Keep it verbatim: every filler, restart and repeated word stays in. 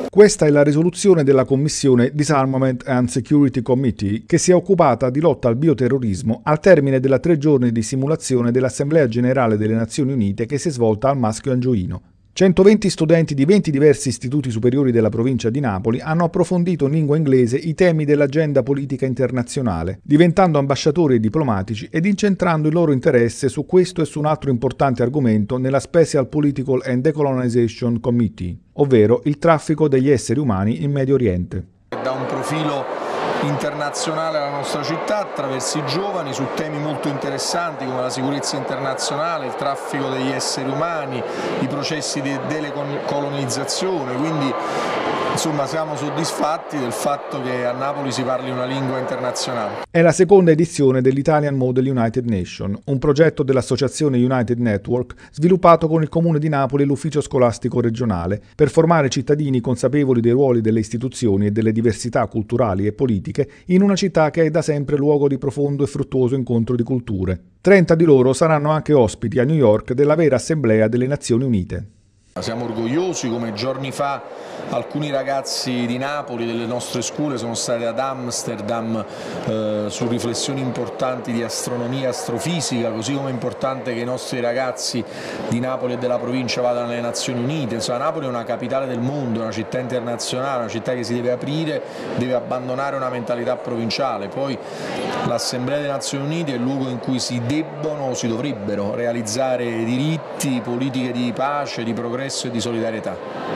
Questa è la risoluzione della Commissione Disarmament and Security Committee che si è occupata di lotta al bioterrorismo al termine della tre giorni di simulazione dell'Assemblea Generale delle Nazioni Unite che si è svolta al Maschio Angioino. centoventi studenti di venti diversi istituti superiori della provincia di Napoli hanno approfondito in lingua inglese i temi dell'agenda politica internazionale, diventando ambasciatori e diplomatici ed incentrando il loro interesse su questo e su un altro importante argomento nella Special Political and Decolonization Committee, ovvero il traffico degli esseri umani in Medio Oriente. Da un profilo internazionale alla nostra città attraverso i giovani su temi molto interessanti come la sicurezza internazionale, il traffico degli esseri umani, i processi di decolonizzazione, quindi insomma siamo soddisfatti del fatto che a Napoli si parli una lingua internazionale. È la seconda edizione dell'Italian Model United Nation, un progetto dell'associazione United Network sviluppato con il Comune di Napoli e l'Ufficio Scolastico Regionale per formare cittadini consapevoli dei ruoli delle istituzioni e delle diversità culturali e politiche in una città che è da sempre luogo di profondo e fruttuoso incontro di culture. trenta di loro saranno anche ospiti a New York della vera Assemblea delle Nazioni Unite. Siamo orgogliosi come giorni fa alcuni ragazzi di Napoli, delle nostre scuole, sono stati ad Amsterdam eh, su riflessioni importanti di astronomia e astrofisica, così come è importante che i nostri ragazzi di Napoli e della provincia vadano alle Nazioni Unite. Insomma, Napoli è una capitale del mondo, una città internazionale, una città che si deve aprire, deve abbandonare una mentalità provinciale. Poi l'Assemblea delle Nazioni Unite è il luogo in cui si debbono o si dovrebbero realizzare diritti, politiche di pace, di progresso e di solidarietà.